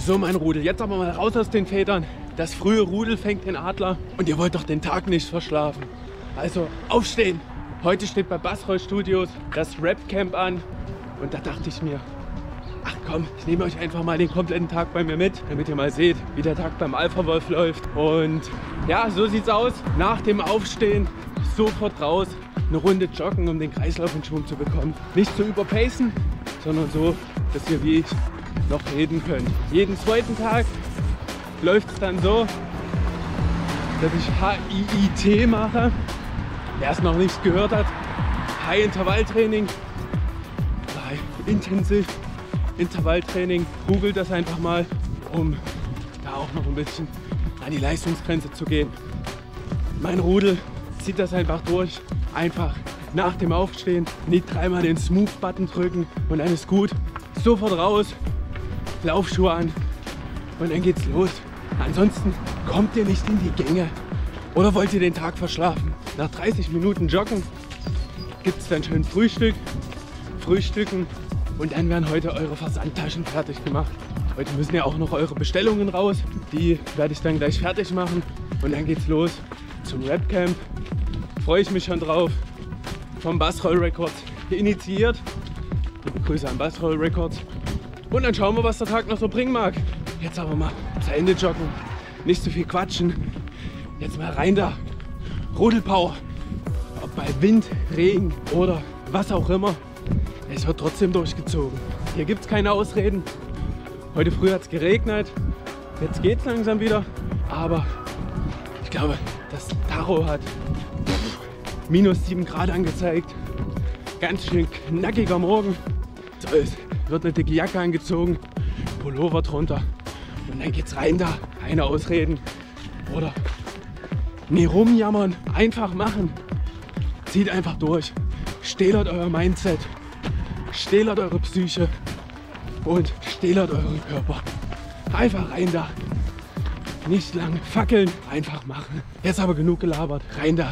So, mein Rudel, jetzt aber mal raus aus den Federn. Das frühe Rudel fängt den Adler und ihr wollt doch den Tag nicht verschlafen. Also aufstehen. Heute steht bei Bassroll Studios das Rap-Camp an und da dachte ich mir, ach komm, ich nehme euch einfach mal den kompletten Tag bei mir mit, damit ihr mal seht, wie der Tag beim Alpha Wolf läuft. Und ja, so sieht's aus. Nach dem Aufstehen sofort raus, eine Runde joggen, um den Kreislauf in Schwung zu bekommen. Nicht zu überpacen, sondern so, dass ihr wie ich noch reden könnt. Jeden zweiten Tag läuft es dann so, dass ich HIIT mache. Wer es noch nicht gehört hat, High Intervalltraining, High Intensive Intervalltraining. Googelt das einfach mal, um da auch noch ein bisschen an die Leistungsgrenze zu gehen. Mein Rudel zieht das einfach durch. Einfach nach dem Aufstehen nicht dreimal den Smooth-Button drücken und dann ist gut. Sofort raus, Laufschuhe an und dann geht's los. Ansonsten kommt ihr nicht in die Gänge. Oder wollt ihr den Tag verschlafen? Nach 30 Minuten Joggen gibt es dann schön Frühstück, Frühstücken und dann werden heute eure Versandtaschen fertig gemacht. Heute müssen ja auch noch eure Bestellungen raus. Die werde ich dann gleich fertig machen und dann geht's los zum Rap-Camp. Freue ich mich schon drauf. Vom Bassroll Records initiiert. Liebe Grüße an Bassroll Records. Und dann schauen wir, was der Tag noch so bringen mag. Jetzt aber mal zu Ende joggen. Nicht zu viel quatschen. Jetzt mal rein da. Rudelpower. Ob bei Wind, Regen oder was auch immer. Es wird trotzdem durchgezogen. Hier gibt es keine Ausreden. Heute früh hat es geregnet. Jetzt geht es langsam wieder. Aber ich glaube, das Tacho hat -7 Grad angezeigt. Ganz schön knackiger Morgen. So, es wird eine dicke Jacke angezogen. Pullover drunter. Und dann geht's rein da. Keine Ausreden. Oder nie rumjammern. Einfach machen. Zieht einfach durch. Stählert euer Mindset. Stählert eure Psyche. Und stählert euren Körper. Einfach rein da. Nicht lang fackeln. Einfach machen. Jetzt aber genug gelabert. Rein da.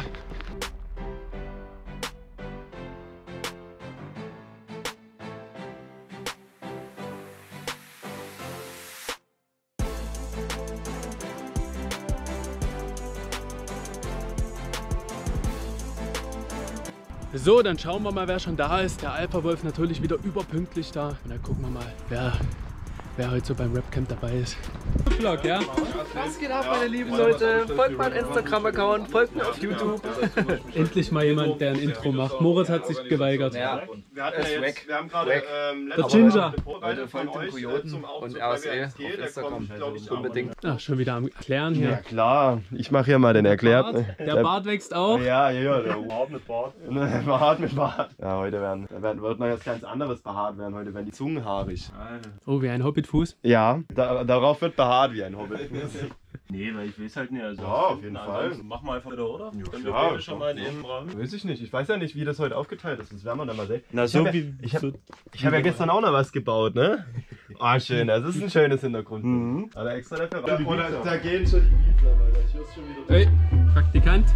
So, dann schauen wir mal, wer schon da ist. Der Alpha Wolf natürlich wieder überpünktlich da. Und dann gucken wir mal, wer heute so beim Rap-Camp dabei ist. Vlog, ja? Was geht ab, meine lieben Leute? Folgt meinem Instagram-Account, folgt mir auf YouTube. Endlich mal jemand, der ein Intro macht. Moritz hat sich geweigert. Ja, wir haben gerade der Ginger. Leute, folgt dem Kojoten und RSE auf Instagram. Unbedingt. Ach, schon wieder am Erklären hier. Ja klar, ich mache hier mal den Erklär. Der Bart wächst auch. Ja, der Bart mit Bart. Bart mit Bart. Ja, heute wird noch jetzt ganz anderes behaart werden. Heute werden die Zungen haarig. Oh, wie ein Hobbitfuß. Ja, darauf wird behaart wie ein Hobbit. Nee, weil ich weiß halt nicht. Also ja, auf jeden Fall. Mach mal einfach wieder, oder? Ja, Können klar, wir schon mal in den Raum? Weiß ich nicht. Ich weiß ja nicht, wie das heute aufgeteilt ist. Das werden wir dann mal sehen. Na, so wie. Ich habe ja gestern auch noch was gebaut, ne? Ah, schön. Das ist ein schönes Hintergrund. Mhm. Also extra dafür. Oder da gehen schon die Beats, aber ich hör's schon wieder. Hey, Praktikant.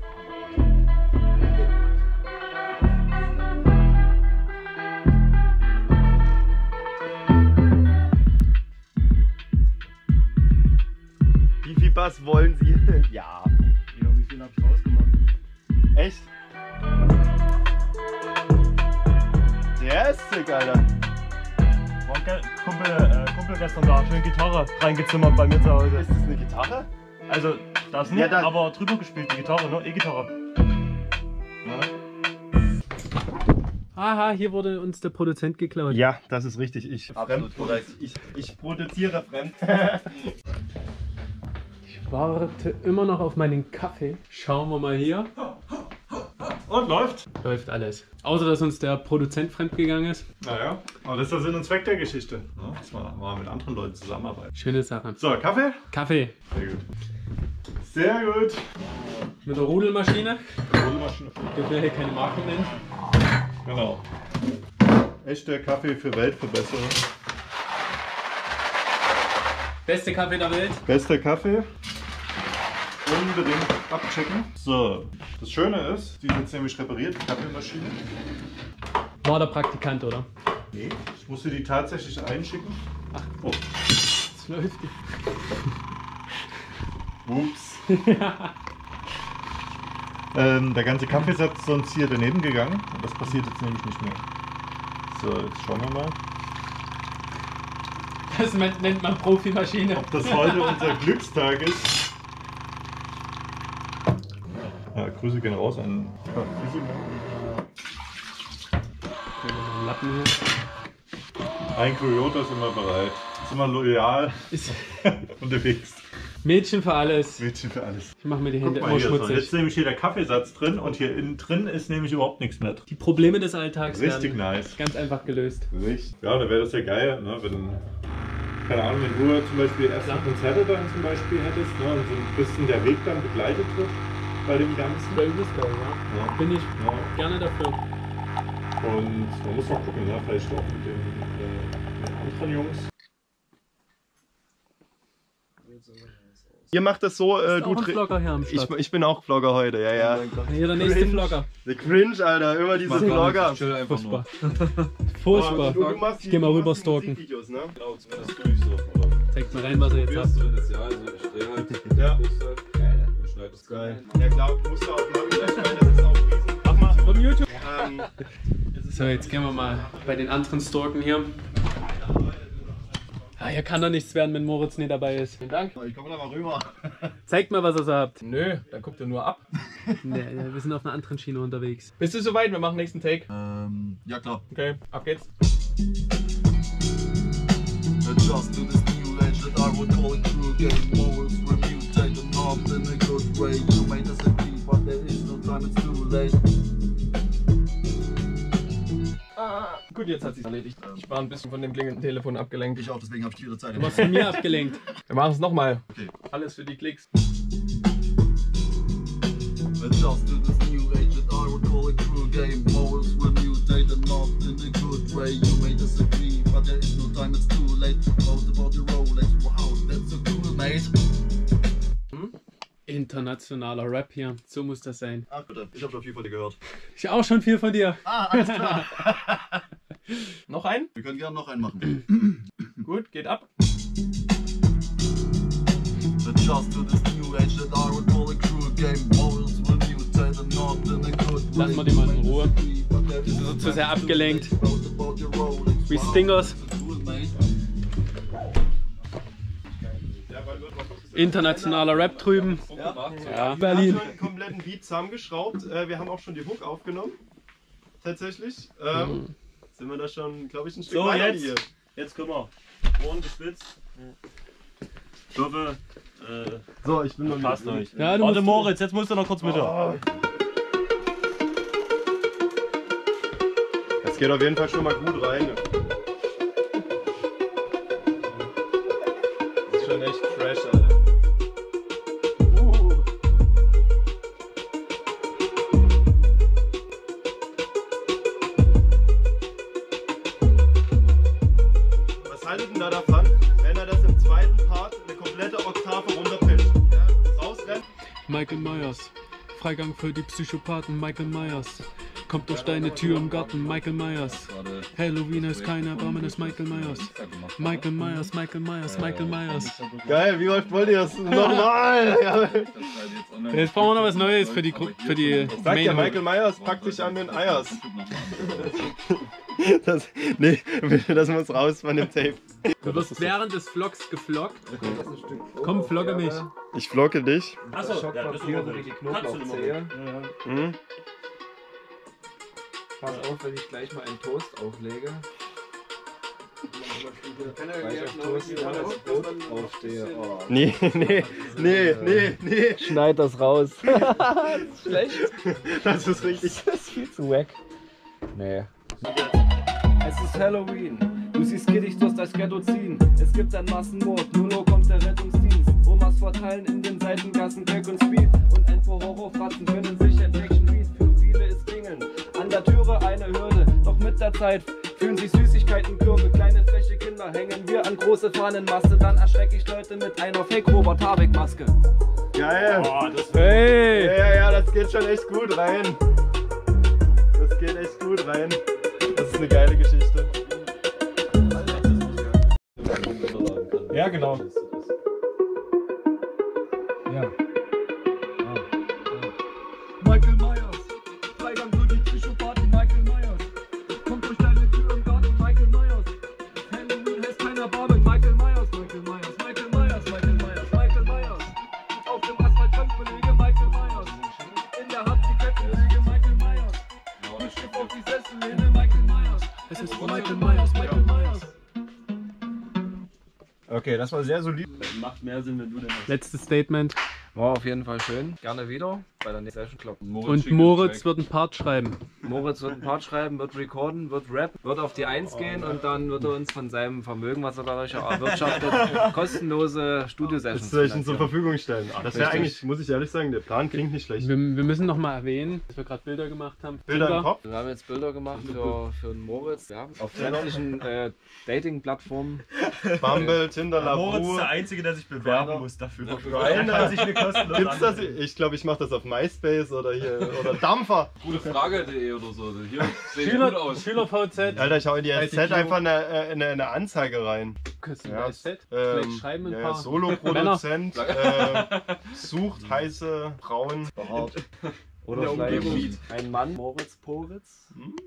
Wie viel Bass wollen Sie? Ja. Wie viel hab ich rausgemacht? Echt? Der ist sick, Alter. Kumpel gestern da, schön Gitarre reingezimmert bei mir zu Hause. Ist das eine Gitarre? Also, das nicht, Ja, aber drüber gespielt, die Gitarre, ne? E-Gitarre. Aha, hier wurde uns der Produzent geklaut. Ja, das ist richtig. Absolut korrekt. Ich produziere fremd. Ich warte immer noch auf meinen Kaffee. Schauen wir mal hier. Und läuft? Läuft alles. Außer, dass uns der Produzent fremdgegangen ist. Naja, aber das ist der Sinn und Zweck der Geschichte. Ne? Dass wir mal mit anderen Leuten zusammenarbeiten. Schöne Sache. So, Kaffee? Kaffee. Sehr gut. Sehr gut. Mit der Rudelmaschine. Rudelmaschine. Dürfen wir hier keine Marken nennen. Genau. Echter Kaffee für Weltverbesserung. Beste Kaffee der Welt. Bester Kaffee. Unbedingt abchecken. So, das Schöne ist, die ist jetzt nämlich repariert, die Kaffeemaschine. War der Praktikant, oder? Nee, ich musste die tatsächlich einschicken. Ach, oh. läuft. Ups. Der ganze Kaffeesatz ist sonst hier daneben gegangen. Und das passiert jetzt nämlich nicht mehr. So, jetzt schauen wir mal. Das nennt man Profimaschine. Ob das heute unser Glückstag ist. Ja, Grüße gehen raus an Lappen hier. ein Coyote ist immer bereit. Ist immer loyal unterwegs. Mädchen für alles. Mädchen für alles. Ich mache mir die Guck Hände mal immer hier, so. schmutzig. Jetzt ist nämlich hier der Kaffeesatz drin und hier innen drin ist nämlich überhaupt nichts mehr. Die Probleme des Alltags Richtig werden nice. ganz einfach gelöst. Richtig. Ja, da wäre das ja geil, ne? Wenn, keine Ahnung, wenn du zum Beispiel erste Konzerte dann zum Beispiel hättest, ne? Und so ein bisschen der Weg dann begleitet wird bei dem Ganzen. Bei übelst geil, ja. Ja. Bin ich Ja. gerne dafür. Und man muss mal gucken, ne? Vielleicht auch mit den anderen Jungs. Ihr macht das so, Ist du auch ein Vlogger hier am Start. ich bin auch Vlogger heute, ja, ja. Hier der nächste Cringe. Vlogger. The Cringe, Alter, immer diese Vlogger. Furchtbar. Furchtbar. Du machst Ich geh mal du rüber machst die stalken. Musikvideos, ne? Genau, zumindest durchsuchen. Zeigt mal rein, was er jetzt hat. Hörst du das? Ja, also ich drehe halt. Ja. Geil. Und schneid das Geil. Ja klar, musst du auch machen, ich meine, das ist auch riesen. Mach mal von YouTube. Ähm, So, jetzt gehen wir mal bei den anderen stalken hier. Ah, hier kann doch nichts werden, wenn Moritz nicht dabei ist. Vielen Dank. ich komme da mal rüber. Zeigt mal, was ihr so habt. Nö, dann guckt er nur ab. Nee, wir sind auf einer anderen Schiene unterwegs. Bist du soweit? Wir machen nächsten Take. Ja klar. Okay, ab geht's. Adjust to this new age that I would call a true game. Morals were mutated, not in a good way. You may disagree, but there is no time, it's too late. Gut, jetzt hat sich's erledigt. Ich war ein bisschen von dem klingenden Telefon abgelenkt. Ich auch, deswegen habe ich wieder Zeit. Du warst von mir abgelenkt. Wir machen es nochmal. Okay. Alles für die Klicks. Adjust to this new age that I would call a true game. Morals were mutated, not in a good way. You may disagree, but there is no time, it's too late. Out about your Rolex, wow, that's so cool, mate. Internationaler Rap hier. So muss das sein. Ach bitte, ich habe schon viel von dir gehört. Ich auch schon viel von dir. Ah, alles klar. Noch einen? Wir können gerne noch einen machen. Gut, geht ab. Adjust to this new age that I would call a true game. Morals were mutated, not in a good way. Lassen wir die mal in Ruhe. So zu sehr abgelenkt. Wie Stingers. Internationaler Rap drüben. Ja, Wir Berlin. haben schon einen kompletten Beat zusammengeschraubt. Wir haben auch schon die Hook aufgenommen. Tatsächlich. Sind wir da schon, glaube ich, ein Stück So, weiter jetzt. hier. Jetzt können wir. Ohren gespitzt. Ich hoffe, So, ich bin noch passt euch. Ja, du Warte, musst- Moritz, jetzt musst du noch kurz mit. Das geht auf jeden Fall schon mal gut rein. Das ist schon echt fresh, Alter. Was haltet ihr da davon, wenn er das im zweiten Part eine komplette Oktave runterpitcht? Ja? Rausrennt. Michael Myers. Freigang für die Psychopathen. Michael Myers. Kommt durch deine Tür im Garten. Michael Myers. Halloween ist kein Erbarmen, ist Michael Myers. Michael Myers, Michael Myers, Michael Myers. Geil, wie oft wollt ihr das nochmal? Ja. Jetzt brauchen wir noch was Neues für die Sagt ja, Main. Michael Myers packt sich an den Eiers. Nee, das muss raus von dem Tape. Du wirst während des Vlogs gefloggt. Komm, vlogge mich. Ich vlogge dich. Achso, ja, das ist die Knoblauchzehe. Mhm. Pass auf, wenn ich gleich mal einen Toast auflege. Weil ich auf Toast das Brot aufstehe. Oh. Nee. Schneid das raus. Das ist schlecht. Das ist richtig. Das ist viel zu wack. Nee. Es ist Halloween. Du siehst Gedichtdurst als Ghetto ziehen. Es gibt einen Massenmord, nur kommt der Rettungsdienst. Omas verteilen in den Seitengassen Crack und Speed. Und ein paar Horrorfratzen können sich entdecken. Für viele ist Klingeln. An der Türe eine Hürde. Doch mit der Zeit fühlen sich Süßigkeiten Kürbe. Kleine freche Kinder hängen wir an große Fahnenmaste. Dann erschrecke ich Leute mit einer Fake-Robert-Habeck-Maske. Geil. Hey! Ja, das geht schon echt gut rein. Das geht echt gut rein. Das ist eine geile Geschichte. Ja, genau. Ja. Michael Myers, Freigang für die Psychopathen, Michael Myers. Kommt durch deine Tür im Garten, Michael Myers. Halloween heißt keiner Barben, Michael Myers, Michael Myers, Michael Myers, Michael Myers, Michael Myers. Auf dem Asphalt Kampfbelege, Michael Myers. In der Hand die Kettensäge, Michael Myers. Mit Stift auf die Sessellehne, Michael Myers. Es ist Michael Myers, Michael Myers. Okay, das war sehr solid. Macht mehr Sinn, wenn du den hast. Letztes Statement. War auf jeden Fall schön. Gerne wieder bei der nächsten Session kloppen. Und Moritz wird einen Part schreiben. Moritz wird einen Part schreiben, wird recorden, wird Rap, wird auf die 1 gehen und dann wird er uns von seinem Vermögen, was er dadurch erwirtschaftet, kostenlose Studio-Sessions Das soll zur Verfügung stellen. Das wäre eigentlich, muss ich ehrlich sagen, der Plan klingt nicht schlecht. Wir müssen noch mal erwähnen, dass wir gerade Bilder gemacht haben. Bilder im Kopf? Wir haben jetzt Bilder gemacht für den Moritz, ja, auf sämtlichen Dating-Plattformen. Bumble, Tinder, Moritz ist Lavu. der Einzige, der sich bewerben muss dafür. Einer. Kann sich mir kostenlos Gibt's das? anmelden. Ich glaube, ich mache das auf MySpace oder hier oder Dampfer. Gute Frage.de oder so. Hier sehe gut aus. SchülerVZ. Alter, ich hau in die SZ ICQ. einfach eine Anzeige rein. Ja, vielleicht schreiben ein paar. Soloproduzent, sucht heiße Frauen. Oder vielleicht ein Mann, Moritz Poritz.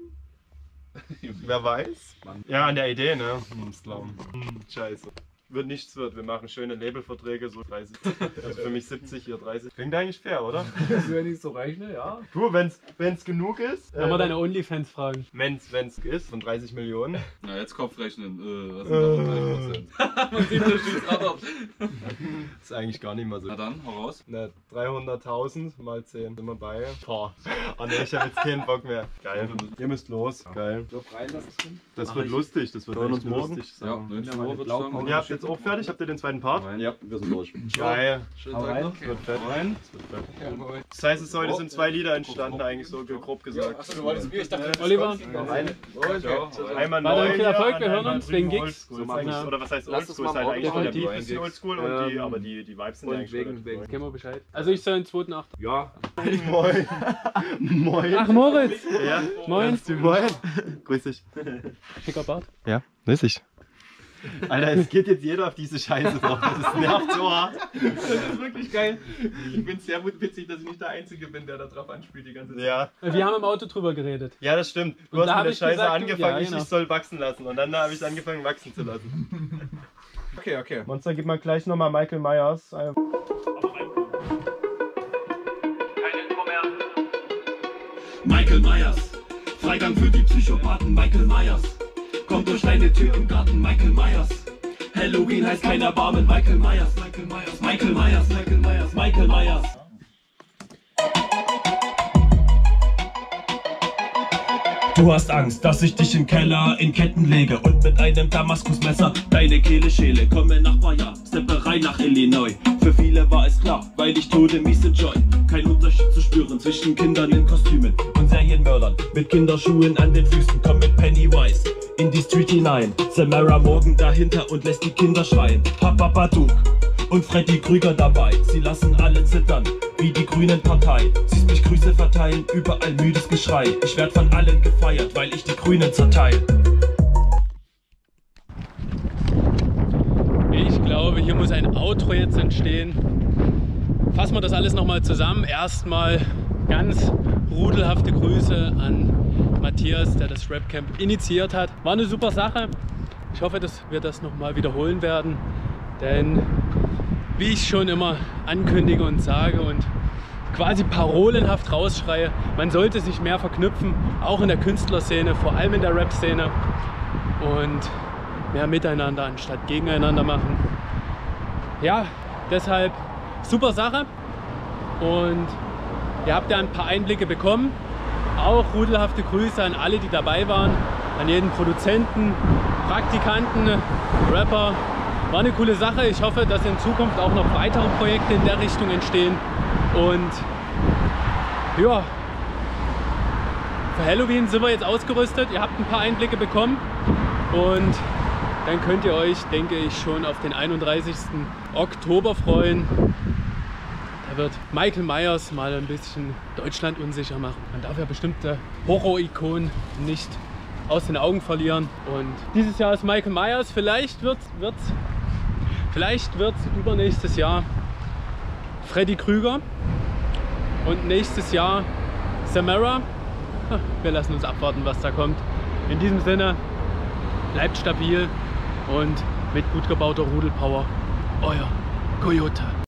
Wer weiß? Ja, an der Idee, ne? Slam. Scheiße. Wird nichts wird. Wir machen schöne Labelverträge, so 30. Also für mich 70, hier 30. Klingt eigentlich fair, oder? Wenn ich so rechne, ja. Du, wenn's genug ist. Kann man deine Onlyfans fragen. Wenn's ist, von 30 Millionen. Na, jetzt Kopfrechnen. Was sind davon 30%? Man sieht, da steht rattert. Ist eigentlich gar nicht mal so. Na dann, hau raus. Na, 300.000 mal 10 sind wir bei. Boah. Oh ne, ich hab jetzt keinen Bock mehr. Geil. Ihr müsst los. Geil. So frei das drin. Das wird lustig. Das wird Hören echt uns morgen? lustig. Ja, 19 Uhr wird es dann. Und ihr habt jetzt auch fertig? Habt ihr den zweiten Part? Ja, wir sind durch. Geil. Schönen Tag noch. Wird fett. Rein. Das heißt, es heute sind 2 Lieder entstanden, eigentlich so grob gesagt. Achso, du wolltest mir, ich dachte, Oliver, Einmal weiterhin neu. viel Erfolg, wir hier, hören einmal uns wegen drüben Gigs. Oldschool. Ja. Oder was heißt Lass uns Oldschool? Ist mal halt eigentlich morgen der definitiv. ein bisschen Oldschool und die, aber die Vibes sind Und eigentlich wegen. kennen wir Bescheid. Also ich soll den 2.8. Ja. Moin. Moin. Ach Moritz, Ja. moin. Moin. Grüß dich. Schicker Bart. Ja, grüß dich. Alter, es geht jetzt jeder auf diese Scheiße drauf. Das nervt so hart. Das ist wirklich geil. Ich finde es sehr witzig, dass ich nicht der Einzige bin, der da drauf anspielt die ganze Zeit. Ja. Wir haben im Auto drüber geredet. Ja, das stimmt. Du Und hast da mit hab der ich Scheiße gesagt, angefangen, ja, genau. ich soll wachsen lassen. Und dann habe ich angefangen, wachsen zu lassen. Okay. Monster, gib mal gleich nochmal Michael Myers. Michael Myers, Freigang für die Psychopathen, Michael Myers. Kommt durch deine Tür im Garten, Michael Myers. Halloween heißt kein Erbarmen, Michael Myers, Michael Myers, Michael Myers, Michael Myers, Michael Myers. Du hast Angst, dass ich dich im Keller in Ketten lege und mit einem Damaskusmesser deine Kehle schäle. Komme nach Baja, steppe rein nach Illinois. Für viele war es klar, weil ich Tode mies enjoy. Kein Unterschied zu spüren zwischen Kindern in Kostümen und Serienmördern mit Kinderschuhen an den Füßen. Komm mit Pennywise in die Street hinein. Samara Morgan dahinter und lässt die Kinder schreien. Papa Baduk und Freddy Krüger dabei. Sie lassen alle zittern, wie die Grünen Partei. Siehst mich Grüße verteilen, überall müdes Geschrei. Ich werd von allen gefeiert, weil ich die Grünen zerteil. Ich glaube, hier muss ein Outro jetzt entstehen. Fassen wir das alles nochmal zusammen. Erstmal ganz rudelhafte Grüße an Matthias, der das Rapcamp initiiert hat. War eine super Sache. Ich hoffe, dass wir das nochmal wiederholen werden. Denn wie ich schon immer ankündige und sage und quasi parolenhaft rausschreie, man sollte sich mehr verknüpfen, auch in der Künstlerszene, vor allem in der Rap-Szene, und mehr miteinander anstatt gegeneinander machen. Ja, deshalb super Sache, und ihr habt ja ein paar Einblicke bekommen. Auch rudelhafte Grüße an alle, die dabei waren, an jeden Produzenten, Praktikanten, Rapper. War eine coole Sache. Ich hoffe, dass in Zukunft auch noch weitere Projekte in der Richtung entstehen. Und ja, für Halloween sind wir jetzt ausgerüstet. Ihr habt ein paar Einblicke bekommen. Und dann könnt ihr euch, denke ich, schon auf den 31. Oktober freuen. Da wird Michael Myers mal ein bisschen Deutschland unsicher machen. Man darf ja bestimmte Horror-Ikonen nicht aus den Augen verlieren. Und dieses Jahr ist Michael Myers. Vielleicht wird's Vielleicht wird es übernächstes Jahr Freddy Krüger und nächstes Jahr Samara. Wir lassen uns abwarten, was da kommt. In diesem Sinne, bleibt stabil und mit gut gebauter Rudelpower. Euer Coyote.